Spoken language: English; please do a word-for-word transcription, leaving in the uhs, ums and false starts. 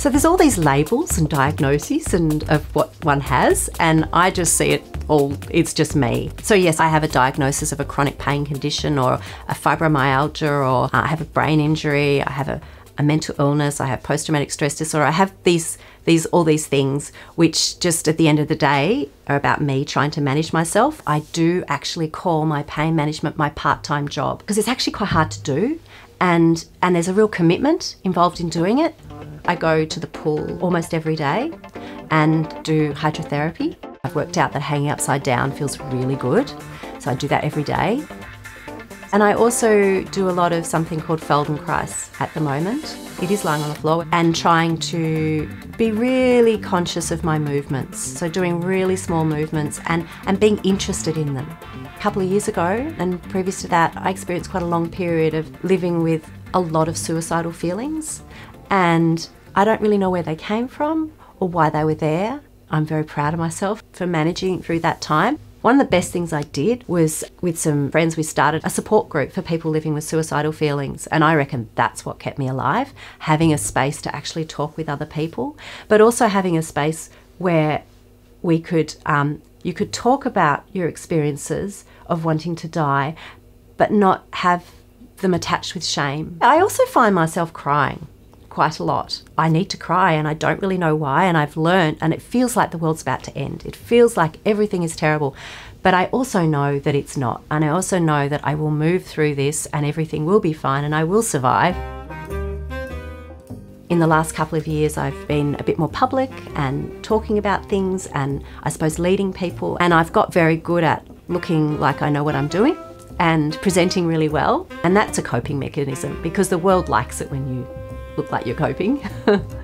So there's all these labels and diagnoses and of what one has, and I just see it all, it's just me. So yes, I have a diagnosis of a chronic pain condition or a fibromyalgia, or I have a brain injury, I have a, a mental illness, I have post-traumatic stress disorder. I have these, these, all these things which just at the end of the day are about me trying to manage myself. I do actually call my pain management my part-time job because it's actually quite hard to do, and, and there's a real commitment involved in doing it. I go to the pool almost every day and do hydrotherapy. I've worked out that hanging upside down feels really good, so I do that every day. And I also do a lot of something called Feldenkrais at the moment. It is lying on the floor and trying to be really conscious of my movements. So doing really small movements and, and being interested in them. A couple of years ago, and previous to that, I experienced quite a long period of living with a lot of suicidal feelings. And I don't really know where they came from or why they were there. I'm very proud of myself for managing through that time. One of the best things I did was, with some friends, we started a support group for people living with suicidal feelings. And I reckon that's what kept me alive, having a space to actually talk with other people, but also having a space where we could, um, you could talk about your experiences of wanting to die, but not have them attached with shame. I also find myself crying quite a lot. I need to cry and I don't really know why, and I've learned, and it feels like the world's about to end. It feels like everything is terrible, but I also know that it's not, and I also know that I will move through this and everything will be fine and I will survive. In the last couple of years I've been a bit more public and talking about things and I suppose leading people, and I've got very good at looking like I know what I'm doing and presenting really well, and that's a coping mechanism because the world likes it when you look like you're coping.